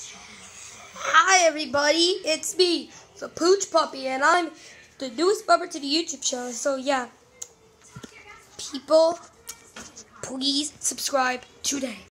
Hi everybody, it's me, the Pooch Puppy, and I'm the newest member to the YouTube channel. So yeah, people, please subscribe today.